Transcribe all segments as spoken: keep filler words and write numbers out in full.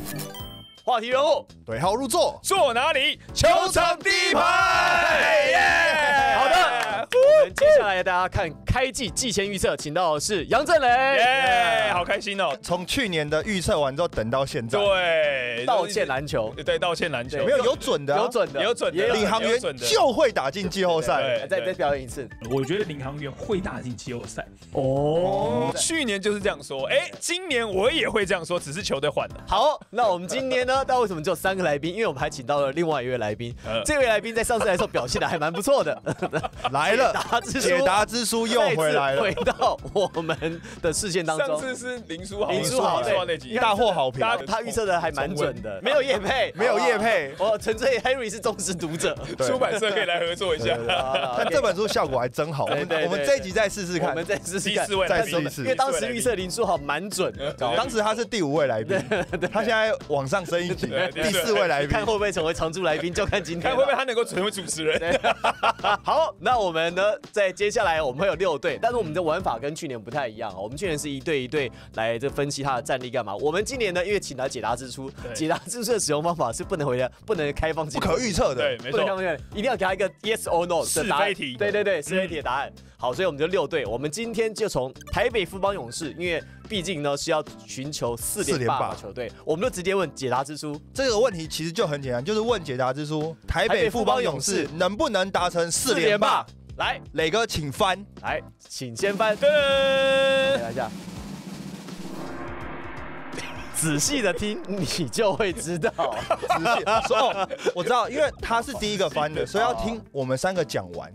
话题人物对号入座， 坐哪里？球场第一排。耶！ 好的，我们接下来大家看开季季前预测，请到的是杨振雷。 耶，好开心哦！ 从去年的预测完之后等到现在， 对， 道歉篮球， 对，道歉篮球， 没有有准的、啊， 有准的， 有准的， 领航员就会打进季后赛。 再再表演一次， 我觉得领航员会打进季后赛。 哦， 去年就是这样说，哎，今年我也会这样说，只是球队换了。 好，那我们今天呢？但为什么只有三个来宾？因为我们还请到了另外一位来宾，呃、这位来宾在上次来的时候表现的还蛮不错的。 来了， 解答之书， 解答之书又回来了， 回到我们的视线当中。 上次是林书豪， 林书豪那集大获好评， 他预测的还蛮准的，没有业配， 没有业配， 我纯粹 Henry 是忠实读者， 出版社可以来合作一下。 但这本书效果还真好，我们我们这一集再试试看， 我们再试试看， 再试一次， 因为当时预测林书豪蛮准， 当时他是第五位来宾，他现在往上升一级，第四位来宾， 看会不会成为常驻来宾，就看今天， 看会不会他能够成为主持人。 好，那我们呢，在接下来我们会有六队，但是我们的玩法跟去年不太一样，我们去年是一队一队来这分析他的战力干嘛？我们今年呢，因为请来解答之书，解答之书的使用方法是不能回答，不能开放性， 不可预测的， 对，没错， 一定要给他一个 yes or no 是非题， 对对对，是非题的答案。好，所以我们就六队，我们今天就从台北富邦勇士，因为毕竟呢是要寻求四连霸的球队，我们就直接问解答之书。 这个问题其实就很简单，就是问解答之书，台北富邦勇士能不能达成四连霸？ 来， 磊哥请翻， 来，请先翻。 噔， 来一下。仔细的听，你就会知道。 仔细说哦，我知道，因为他是第一个翻的，所以要听我们三个讲完。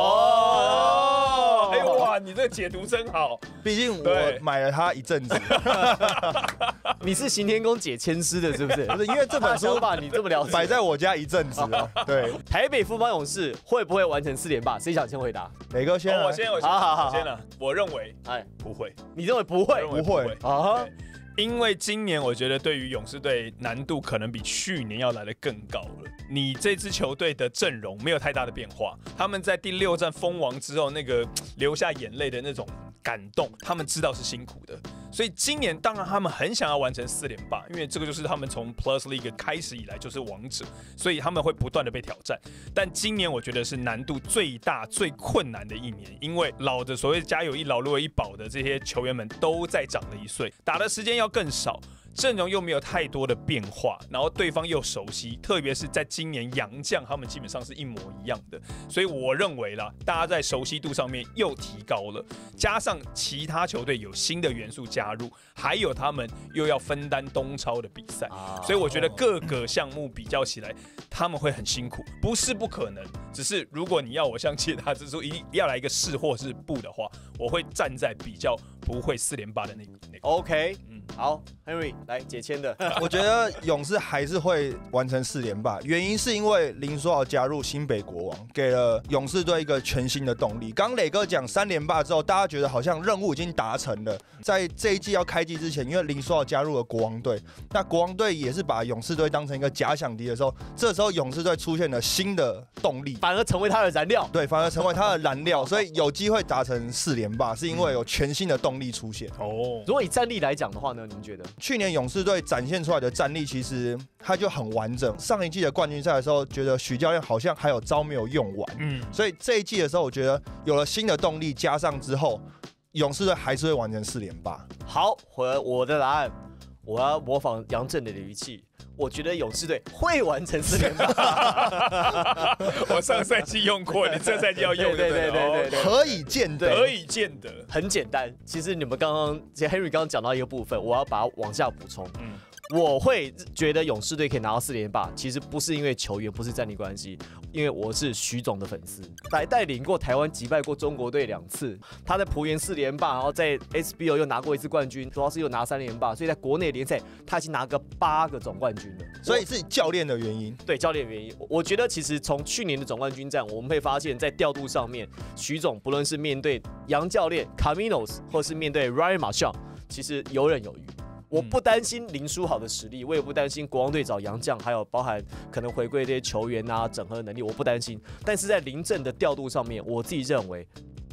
哦，哎哇，你这个解读真好。 毕竟我买了它一阵子。 你是行天宫解签诗的，是不是？ 不是，因为这本书吧，你这么了解， 摆在我家一阵子了。对， 台北富邦勇士会不会完成四连霸？谁想先回答？ 磊哥先， 我先，我先， 好好好， 我先了。我认为， 哎， 不会。 你认为不会？ 不会啊。 因为今年我觉得对于勇士队难度可能比去年要来得更高了。你这支球队的阵容没有太大的变化，他们在第六战封王之后那个流下眼泪的那种感动，他们知道是辛苦的。所以今年当然他们很想要完成四连霸，因为这个就是他们从 Plus League 开始以来就是王者，所以他们会不断的被挑战。但今年我觉得是难度最大、最困难的一年，因为老的所谓家有一老如有一宝的这些球员们都在长了一岁，打的时间要更少。阵容又没有太多的变化，然后对方又熟悉，特别是在今年洋将他们基本上是一模一样的，所以我认为啦，大家在熟悉度上面又提高了，加上其他球队有新的元素加入，还有他们又要分担东超的比赛，所以我觉得各个项目比较起来，他们会很辛苦，不是不可能，只是如果你要我像解答之书一定要来一个是或是不的话，我会站在比较不会四连霸的那个。那個、 OK， 嗯，好 ，Henry 来解签的。 我觉得勇士还是会完成四连霸，原因是因为林书豪加入新北国王，给了勇士队一个全新的动力。刚磊哥讲三连霸之后，大家觉得好像任务已经达成了。在这一季要开季之前，因为林书豪加入了国王队，那国王队也是把勇士队当成一个假想敌的时候，这时候勇士队出现了新的动力， 反而成为他的燃料。 对，反而成为他的燃料，所以有机会达成四连霸，是因为有全新的动力出现。 哦， 如果以战力来讲的话呢，你们觉得？ 去年勇士队展现出来的战力，其实它就很完整。上一季的冠军赛的时候，觉得许教练好像还有招没有用完，嗯，所以这一季的时候，我觉得有了新的动力加上之后，勇士队还是会完成四连霸。 好，回我的答案，我要模仿杨振磊的语气。我觉得勇士队会完成四连霸。 我上赛季用过，你这赛季要用， 对对对对对， 可以见得， 可以见得， 很简单。其实你们刚刚，其实 Henry 刚刚讲到一个部分，我要把它往下补充。嗯。我会觉得勇士队可以拿到四连霸，其实不是因为球员，不是战力关系，因为我是徐总的粉丝，带带领过台湾击败过中国队两次，他在璞园四连霸，然后在 S B O 又拿过一次冠军，主要是又拿三连霸，所以在国内联赛他已经拿个八个总冠军了， 所以是教练的原因。 对，教练的原因，我觉得其实从去年的总冠军战，我们会发现，在调度上面，徐总不论是面对杨教练 Caminos， 或是面对 Ryan Marshall， 其实游刃有余。我不担心林书豪的实力，我也不担心国王队找洋将，还有包含可能回归这些球员啊整合能力，我不担心。但是在林政的调度上面，我自己认为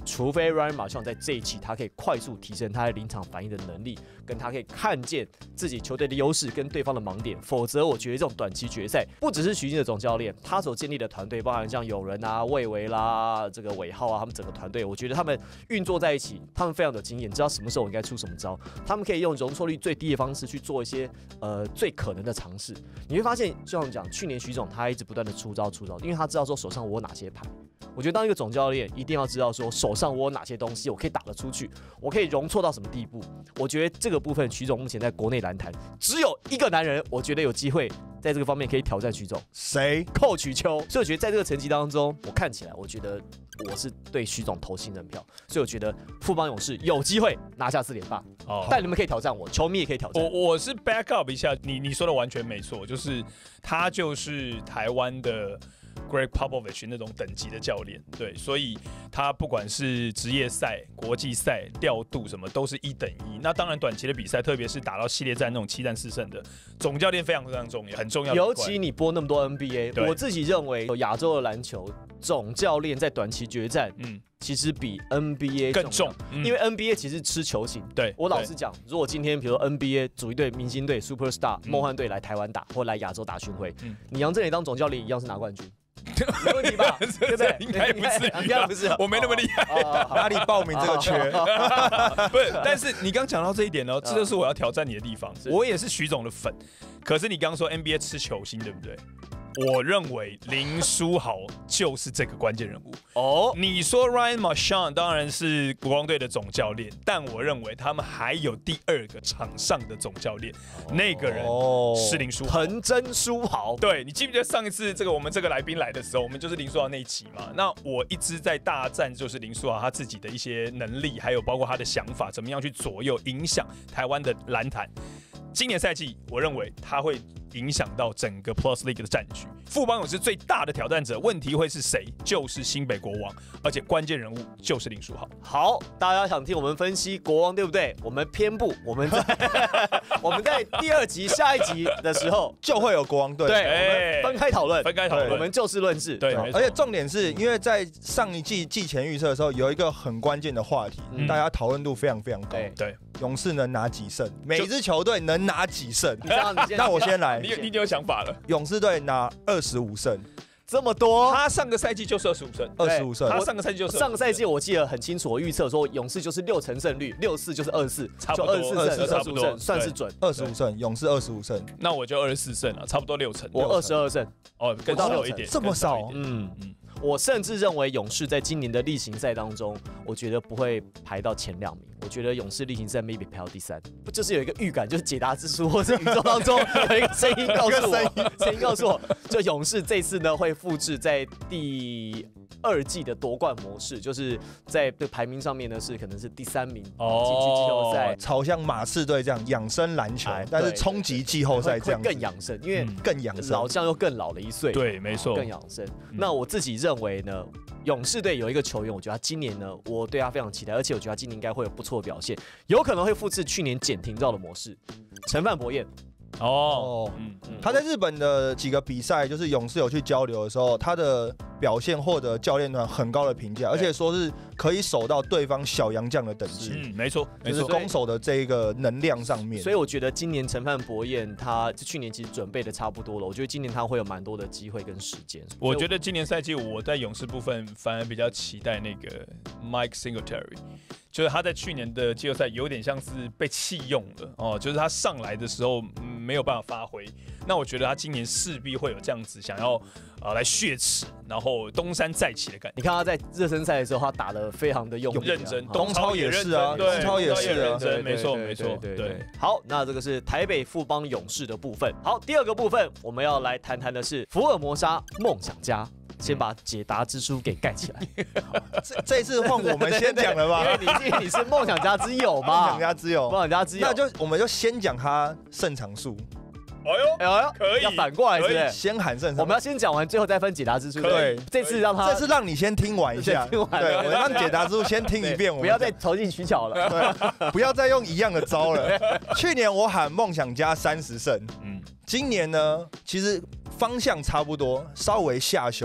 除非 Ryan Marchand 在这一期他可以快速提升他的临场反应的能力，跟他可以看见自己球队的优势跟对方的盲点，否则我觉得这种短期决赛，不只是徐静的总教练，他所建立的团队，包含像友人啊、魏维啦、这个韦浩啊，他们整个团队，我觉得他们运作在一起，他们非常的经验，知道什么时候应该出什么招，他们可以用容错率最低的方式去做一些呃最可能的尝试。你会发现，就像我们讲，去年徐总他一直不断的出招出招，因为他知道说手上我有哪些牌。我觉得当一个总教练一定要知道说手上我有哪些东西我可以打得出去，我可以容错到什么地步。我觉得这个部分徐总目前在国内篮坛只有一个男人，我觉得有机会在这个方面可以挑战徐总， 谁？ 寇曲秋。所以我觉得在这个成绩当中，我看起来我觉得我是对徐总投信任票，所以我觉得富邦勇士有机会拿下四连霸。哦，但你们可以挑战我，球迷也可以挑战我。我是 back up 一下，你你说的完全没错，就是他就是台湾的Greg Popovich 那种等级的教练，对，所以他不管是职业赛、国际赛、调度什么，都是一等一。那当然，短期的比赛，特别是打到系列战那种七战四胜的，总教练非常非常重要，很重要。 尤其你播那么多 N B A， 我自己认为亚洲的篮球总教练在短期决战，嗯。其实比 N B A 更重， 嗯、因为 N B A 其实吃球型。 对， 我老实讲，如果今天比如说 N B A 组一队明星队 Superstar 梦幻队来台湾打，或来亚洲打巡回，嗯、你杨振宇当总教练一样是拿冠军。没问题吧？对不对？ 应该不是， 应该不是， 我没那么厉害。 哪里报名这个缺？ 不是，但是你刚讲到这一点呢，这就是我要挑战你的地方。我也是徐总的粉，可是你刚刚说 N B A 吃球星，对不对？我认为林书豪就是这个关键人物哦。你说 Ryan Marchand 当然是国光队的总教练，但我认为他们还有第二个场上的总教练，哦、那个人是林书豪， 藤真书豪。 对，你记不记得上一次这个我们这个来宾来的时候，我们就是林书豪那一期嘛？那我一直在大战，就是林书豪他自己的一些能力，还有包括他的想法，怎么样去左右影响台湾的篮坛。今年赛季，我认为他会影响到整个 Plus League 的战局。富邦勇士最大的挑战者，问题会是谁？就是新北国王，而且关键人物就是林书豪。 好，大家想听我们分析国王对不对？我们偏不，我们在我们在第二集下一集的时候就会有国王队， 对，我们分开讨论， 分开讨论， 我们就事论事。 对， 而且重点是因为在上一季季前预测的时候，有一个很关键的话题，嗯、大家讨论度非常非常高。 对， 勇士能拿几胜？每一支球队能拿几胜？ 你那我先来， 你你有想法了？ 勇士队拿二十五胜， 这么多？ 他上个赛季就是二十五胜， 二十五胜。 他上个赛季就是上个赛季我记得很清楚，我预测说勇士就是六成胜率，六四就是二四， 差不多二十四胜，二十五胜算是准。 二十五胜，勇士二十五胜， 那我就二十四胜了，差不多六成。 我二十二胜， 哦，更少一点， 这么少？ 嗯嗯。我甚至认为勇士在今年的例行赛当中，我觉得不会排到前两名。我觉得勇士例行赛 maybe 排到第三，就是有一个预感，就是解答之书或是宇宙当中有一个声音告诉我，声音告诉我，就勇士这次呢会复制在第二季的夺冠模式，就是在这排名上面呢是可能是第三名进去季后赛， 朝向马刺队这样养生篮球，但是冲击季后赛这样更养生，因为更养生， 老将又更老了一岁， 对，没错， 更养生。那我自己认为呢，勇士队有一个球员，我觉得他今年呢，我对他非常期待，而且我觉得他今年应该会有不错的表现，有可能会复制去年简廷照的模式。陈范博彦。 哦，嗯，他在日本的几个比赛，就是勇士有去交流的时候，他的表现获得教练团很高的评价，而且说是可以守到对方小洋将的等级。 嗯，没错， 就是攻守的这一个能量上面。 所以我觉得今年陈范博彦他去年其实准备的差不多了，我觉得今年他会有蛮多的机会跟时间。 我觉得今年赛季我在勇士部分反而比较期待那个 Mike Singletary。就是他在去年的季后赛有点像是被弃用了哦，就是他上来的时候、嗯、没有办法发挥。那我觉得他今年势必会有这样子想要呃来血耻，然后东山再起的感觉。 你看他在热身赛的时候，他打得非常的用力、啊、 认真， 东超也是啊， 东超也是认真，没错没错， 对对。好，那这个是台北富邦勇士的部分。好，第二个部分我们要来谈谈的是福尔摩沙梦想家。先把解答之书给盖起来。 这这次换我们先讲了吧？ 因为你因为你是梦想家之友嘛， 梦想家之友， 梦想家之友， 那就我们就先讲他胜场数。 哎呦，哎呦，可以， 要反过来是不是？ 先喊胜场， 我们要先讲完，最后再分解答之书。 对， 这次让他， 这次让你先听完一下， 听完， 对，我让解答之书先听一遍， 不要再投进取巧了， 对，不要再用一样的招了。去年我喊梦想家三十胜，嗯，今年呢，其实方向差不多，稍微下修。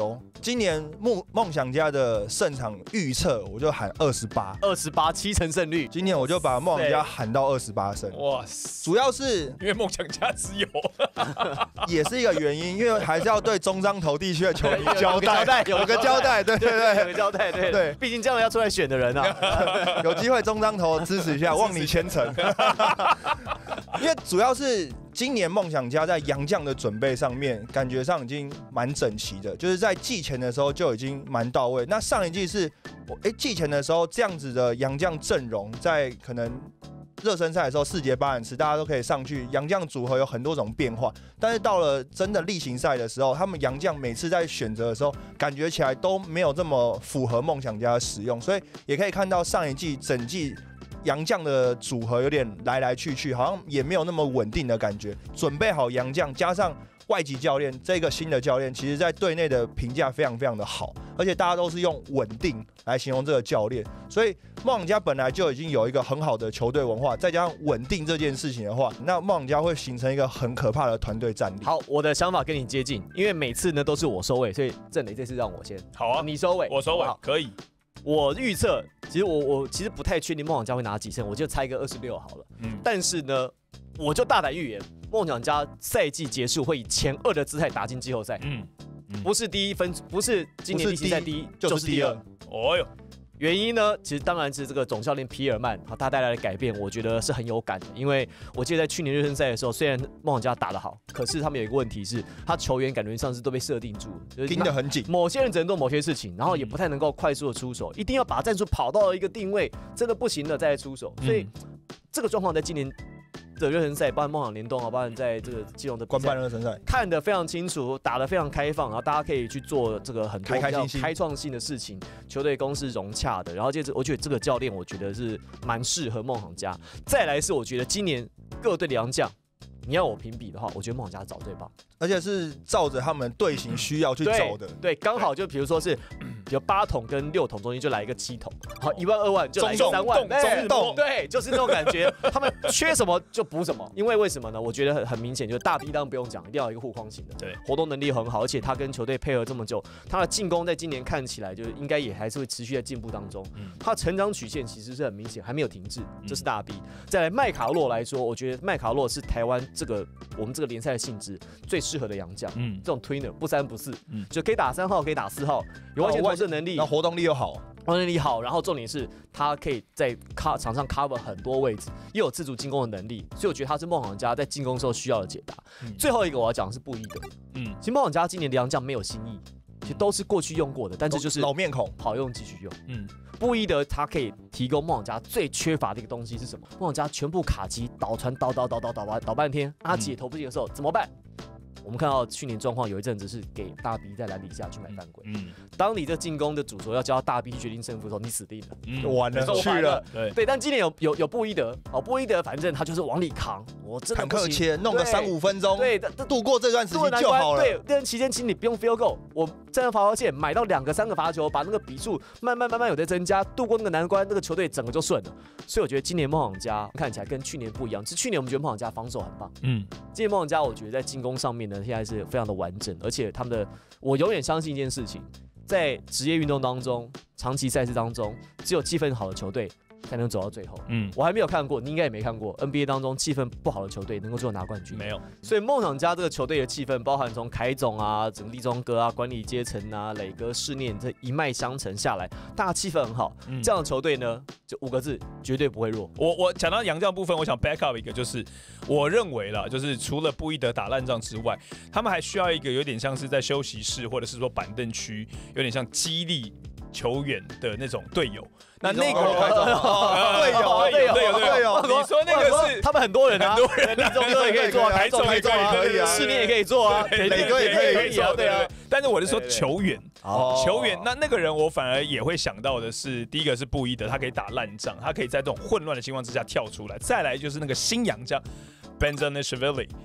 今年梦梦想家的胜场预测，我就喊二十八， 二十八七成胜率。 今年我就把梦想家喊到二十八胜。哇，主要是因为梦想家只有， 也是一个原因，因为还是要对中彰投地区的球迷交代， 有个交代，对对对， 有个交代，对对，毕竟这样要出来选的人啊， 有机会中彰投支持一下，望你千成。因为主要是今年梦想家在洋将的准备上面，感觉上已经蛮整齐的，就是在季前的时候就已经蛮到位。那上一季是，哎，季前的时候这样子的洋将阵容，在可能热身赛的时候四节八人次，大家都可以上去，洋将组合有很多种变化。但是到了真的例行赛的时候，他们洋将每次在选择的时候，感觉起来都没有这么符合梦想家的使用，所以也可以看到上一季整季洋将的组合有点来来去去，好像也没有那么稳定的感觉。准备好洋将，加上外籍教练这个新的教练，其实在队内的评价非常非常的好，而且大家都是用稳定来形容这个教练。所以梦想家本来就已经有一个很好的球队文化，再加上稳定这件事情的话，那梦想家会形成一个很可怕的团队战力。 好，我的想法跟你接近，因为每次呢都是我收尾，所以郑磊这次让我先。 好啊， 你收尾， 我收尾，可以。 我预测，其实我我其实不太确定梦想家会拿几胜，我就猜一个二十六好了。嗯，但是呢，我就大胆预言，梦想家赛季结束会以前二的姿态打进季后赛。嗯，嗯不是第一分，不是今年例行赛第一，就是第二。哦哟。原因呢，其实当然是这个总教练皮尔曼他带来的改变，我觉得是很有感的。因为我记得在去年热身赛的时候，虽然梦想家打得好，可是他们有一个问题是，他球员感觉上是都被设定住， 就是盯得很紧。 某些人只能做某些事情，然后也不太能够快速的出手，一定要把战术跑到一个定位，真的不行了再来出手。所以、嗯、这个状况在今年的热身赛，包含梦想联动啊，包含在这个基隆的官办热身赛， 看得非常清楚，打得非常开放，然后大家可以去做这个很多开开心心、 开创性的事情，球队公司融洽的。然后接着，我觉得这个教练，我觉得是蛮适合梦想家。再来是，我觉得今年各队的洋将，你要我评比的话，我觉得梦想家找最棒， 而且是照着他们队形需要去走的。 对，刚好就比如说是，比如八桶跟六桶中间就来一个七桶，好，一万二万就来一个三万， 中洞， 对，就是那种感觉。他们缺什么就补什么，因为为什么呢？我觉得很很明显，就是大 B 当然不用讲，一定要有一个护框型的， 对， 活动能力很好，而且他跟球队配合这么久，他的进攻在今年看起来就是应该也还是会持续在进步当中。嗯，他的成长曲线其实是很明显，还没有停滞，这是大 B。再来麦卡洛来说，我觉得麦卡洛是台湾这个我们这个联赛的性质最适合的洋将，嗯，这种 tweener 不三不四，嗯，就可以打三号，可以打四号，有外线投射能力， 然后活动力又好， 活动力好，然后重点是他可以在场上 cover 很多位置，又有自主进攻的能力，所以我觉得他是梦想家在进攻时候需要的解答。嗯、最后一个我要讲的是布伊德，嗯，其实梦想家今年的洋将没有新意，其实都是过去用过的，但是就是老面孔， 好用继续用，嗯。布伊德他可以提供梦想家最缺乏的一个东西是什么？梦想家全部卡机导传导导导导导导导半天，他解投不进的时候怎么办？我们看到去年状况有一阵子是给大 B 在篮底下去买犯规。嗯，当你这进攻的主轴要交大 B 去决定胜负的时候，你死定了， 嗯、完了去了。 对对，但今年有有有布伊德，哦，布伊德反正他就是往里扛，我真的坦克切弄个三五分钟， 对， 度过这段时期就好了。 对，这段期间其实你不用 field goal， 我站在罚球线买到两个三个罚球，把那个比数慢慢慢慢有在增加，度过那个难关，那个球队整个就顺了。所以我觉得今年梦想家看起来跟去年不一样，是去年我们觉得梦想家防守很棒，嗯，今年梦想家我觉得在进攻上面呢，现在是非常的完整，而且他们的，我永远相信一件事情，在职业运动当中，长期赛事当中，只有气氛好的球队才能走到最后。嗯，我还没有看过，你应该也没看过 N B A 当中气氛不好的球队能够最后拿冠军， 没有。 所以梦想家这个球队的气氛，包含从凯总啊、整个立中哥啊、管理阶层啊、磊哥、世念这一脉相承下来，大家气氛很好。嗯、这样的球队呢，就五个字，绝对不会弱。 我我讲到洋将部分，我想 back up 一个，就是我认为啦，就是除了布伊德打烂仗之外，他们还需要一个有点像是在休息室或者是说板凳区，有点像激励球员的那种队友。那那个人队友队友队友队友，你说那个是他们很多人啊， 很多人， 立中哥也可以做啊， 台总也可以啊， 世念也可以做啊， 磊哥也可以做，对啊。但是我是说球员，球员那那个人我反而也会想到的是，第一个是布伊德，他可以打烂仗，他可以在这种混乱的情况之下跳出来。再来就是那个新洋将 Benjamin Shvili。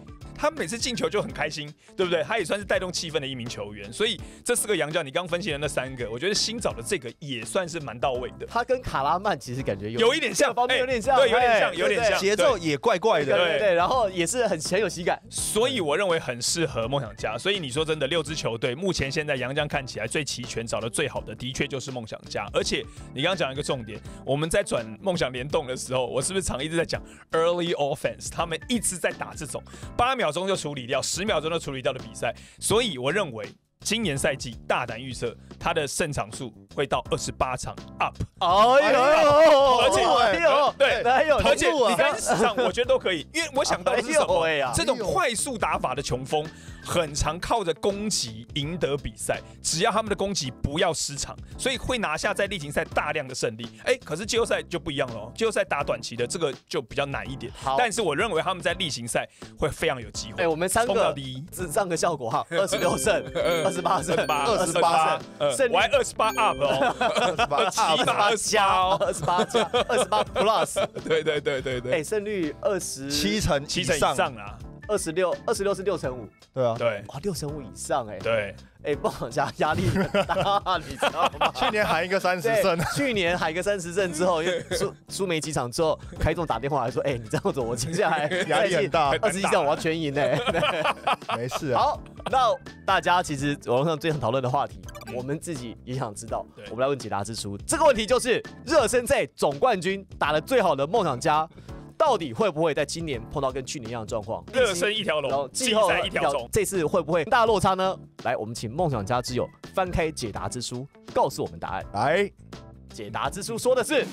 他每次进球就很开心，对不对？他也算是带动气氛的一名球员。所以这四个洋将，你刚分析的那三个，我觉得新找的这个也算是蛮到位的。 他跟卡拉曼其实感觉有有一点像， 方面有点像， 对，有点像， 哎有点像， 节奏也怪怪的， 对对对，然后也是很很有喜感。 所以我认为很适合梦想家。所以你说真的，六支球队目前现在洋将看起来最齐全、找的最好的，的确就是梦想家。而且你刚刚讲一个重点，我们在转梦想联动的时候，我是不是常一直在讲 early offense？ 他们一直在打这种八秒钟就处理掉、十秒钟就处理掉的比赛。所以我认为今年赛季大胆预测，他的胜场数会到二十八场 up。 哎呦， 而且哎呦， 对， 哎呦， 而且你看市场我觉得都可以，因为我想到的是什么？ 哎呦这种快速打法的穷锋，很常靠着攻击赢得比赛，只要他们的攻击不要失常，所以会拿下在例行赛大量的胜利。哎，可是季后赛就不一样了哦，季后赛打短期的这个就比较难一点。 好， 但是我认为他们在例行赛会非常有机会。 哎，我们三冲到个第一， 是这样个效果哈，二十六胜，二十八胜，二十八胜，胜我还二十八 up 哦， 二十八起码二十八哦， 二十八加二十八 plus， 对对对对对， 哎，胜率二十七成七成以上啦， 二十六，二十六是六成五， 对啊， 对哇，六成五以上哎， 对。 哎，梦想家压力很大，你知道吗？ 去年喊一个三十胜， 去年喊一个三十胜之后，因为输输没几场之后，凯总打电话来说：“哎，你这样子，我接下来压力很大， 二十一胜我要全赢哎。” 没事啊。 好，那大家其实网络上最常讨论的话题，我们自己也想知道。我们来问解答之书，这个问题就是热身赛总冠军打得最好的梦想家，到底会不会在今年碰到跟去年一样的状况？ 热身一条龙，季赛一条虫， 这次会不会大落差呢？来，我们请梦想家之友翻开解答之书，告诉我们答案。 来， 解答之书说的是，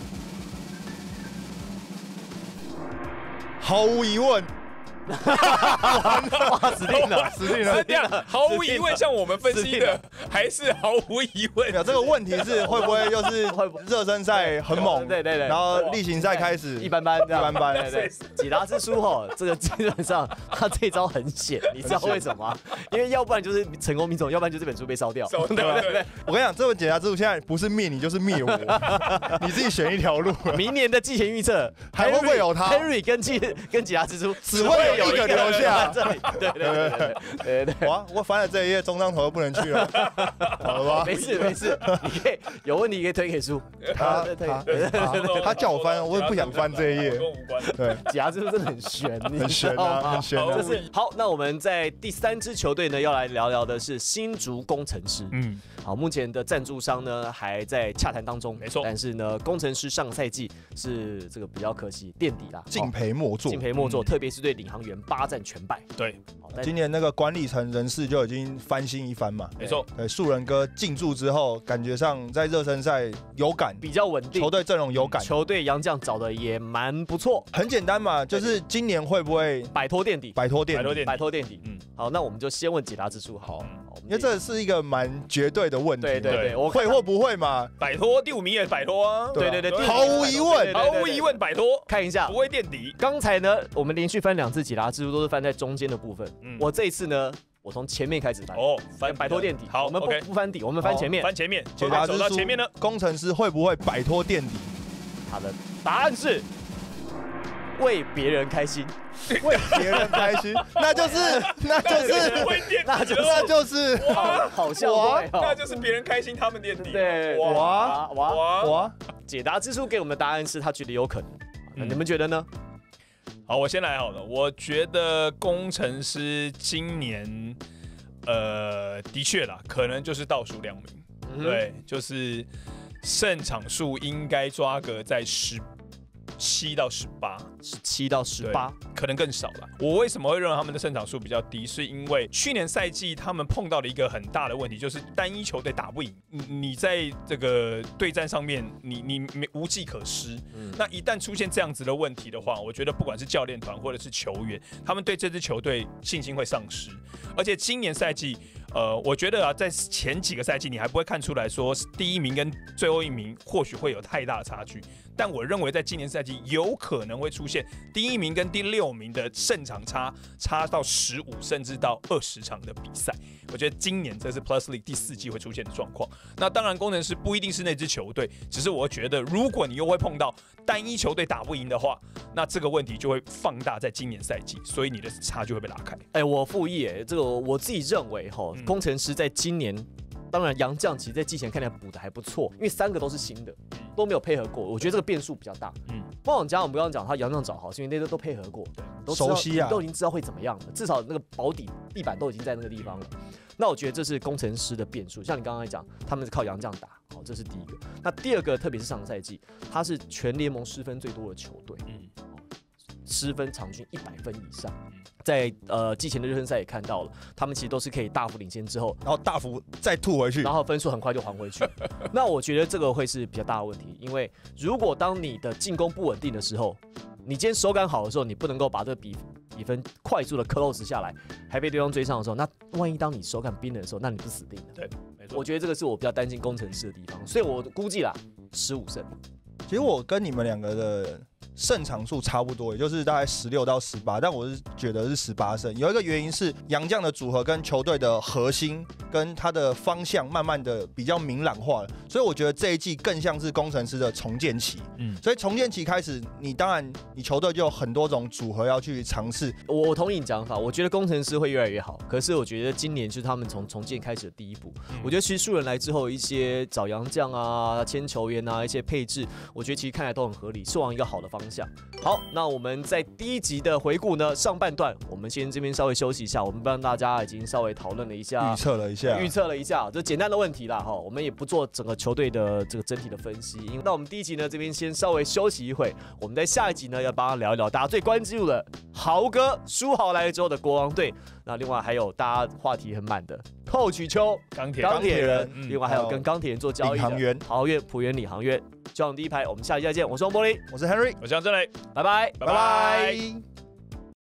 毫无疑问。 哇，死定了， 死定了！ 这样毫无疑问，像我们分析的，还是毫无疑问。 这个问题是会不会又是热身赛很猛， 对对对， 然后例行赛开始一般般， 一般般。 对对，解答之书哈，这个基本上他这招很险，你知道为什么吗？因为要不然就是成功民众，要不然就这本书被烧掉。 对对对， 我跟你讲，这本解答之书现在不是灭你就是灭我，你自己选一条路。 明年的季前预测还会不会有他 ？Henry 跟季跟解答之书只会有一个留下这里。对对对对对对。 哇，我翻了这一页，中章头都不能去了，好了吧？ 没事没事，你可以有问题可以推给书。 他他他叫我翻，我也不想翻这一页。对， 解答之书真的很悬， 很悬啊，很悬啊。 就是好，那我们在第三支球队呢，要来聊聊的是新竹工程师。嗯，好，目前的赞助商呢还在洽谈当中， 没错。 但是呢，工程师上赛季是这个比较可惜垫底啦， 敬陪末座， 敬陪末座，特别是对领航员八战全败。 对， 今年那个管理层人事就已经翻新一番嘛， 没错。 对，树人哥进驻之后，感觉上在热身赛有感， 比较稳定， 球队阵容有感， 球队洋将找的也蛮不错。 很简单嘛，就是今年会不会摆脱垫底？ 摆脱垫底， 摆脱垫底。嗯，好，那我们就先问解答之书好， 因为这是一个蛮绝对的问题。 对对对， 我会或不会嘛？ 摆脱第五名也摆脱啊。 对对对， 毫无疑问， 毫无疑问摆脱。 看一下， 不会垫底。 刚才呢，我们连续翻两次解答之书，都是翻在中间的部分。我这一次呢，我从前面开始翻。 哦， 翻摆脱垫底。 好， 我们不不翻底，我们翻前面。 翻前面。 解答之书， 前面呢？ 工程师会不会摆脱垫底？ 好的，答案是为别人开心。 为别人开心，那就是那就是那就是那就是好好笑对， 那就是别人开心，他们垫底。 对， 哇哇哇！ 解答之书给我们的答案是他觉得有可能，那你们觉得呢？ 好，我先来好了。我觉得工程师今年，呃，的确啦，可能就是倒数两名。嗯、对，就是胜场数应该抓个在十七到十八， 十七到十八， 可能更少了。我为什么会认为他们的胜场数比较低？是因为去年赛季他们碰到了一个很大的问题，就是单一球队打不赢。你在这个对战上面，你你无计可施。嗯、那一旦出现这样子的问题的话，我觉得不管是教练团或者是球员，他们对这支球队信心会丧失。而且今年赛季，呃，我觉得啊，在前几个赛季你还不会看出来说第一名跟最后一名或许会有太大的差距。 但我认为在今年赛季有可能会出现第一名跟第六名的胜场差差到十五甚至到二十场的比赛。我觉得今年这是 Plus League 第四季会出现的状况。那当然，工程师不一定是那支球队，只是我觉得如果你又会碰到单一球队打不赢的话，那这个问题就会放大在今年赛季，所以你的差就会被拉开。 哎、欸，我复议，哎，这个我自己认为哈， 嗯、 工程师在今年，当然洋将其实在季前看起来补的还不错，因为三个都是新的，都没有配合过，我觉得这个变数比较大。嗯，包网家我们刚刚讲他洋将找好，是因为那些都配合过，都熟悉啊， 都已经知道会怎么样了，至少那个保底地板都已经在那个地方了。那我觉得这是工程师的变数，像你刚刚讲，他们是靠洋将打，好，这是第一个。那第二个，特别是上个赛季，他是全联盟失分最多的球队，嗯，失分场均一百分以上。在呃季前的热身赛也看到了，他们其实都是可以大幅领先之后， 然后大幅再吐回去， 然后分数很快就还回去。那我觉得这个会是比较大的问题，因为如果当你的进攻不稳定的时候，你今天手感好的时候，你不能够把这个比比分快速的 close 下来，还被对方追上的时候，那万一当你手感冰冷的时候，那你不死定了。 对，没错。 我觉得这个是我比较担心工程师的地方，所以我估计啦，十五胜。 其实我跟你们两个的胜场数差不多，也就是大概十六到十八，但我是觉得是十八胜。有一个原因是洋将的组合跟球队的核心跟他的方向慢慢的比较明朗化了，所以我觉得这一季更像是工程师的重建期。嗯，所以重建期开始，你当然你球队就有很多种组合要去尝试。 我同意你讲法，我觉得工程师会越来越好，可是我觉得今年是他们从重建开始的第一步。嗯、我觉得其实数人来之后，一些找洋将啊、签球员啊、一些配置，我觉得其实看起来都很合理，是往一个好的方向。好，那我们在第一集的回顾呢，上半段我们先这边稍微休息一下，我们帮大家已经稍微讨论了一下， 预测了一下， 预测了一下，这简单的问题啦哈，我们也不做整个球队的这个整体的分析。那我们第一集呢，这边先稍微休息一会，我们在下一集呢要帮他聊一聊大家最关注的豪哥书豪来了之后的国王队，那另外还有大家话题很满的后取秋钢铁钢铁人， 嗯、 另外还有跟钢铁人做交易的领航员豪越浦原领航员。就往第一排，我们下期再见。我是王柏林， 我是 Henry， 我是杨振磊， 拜拜， 拜拜。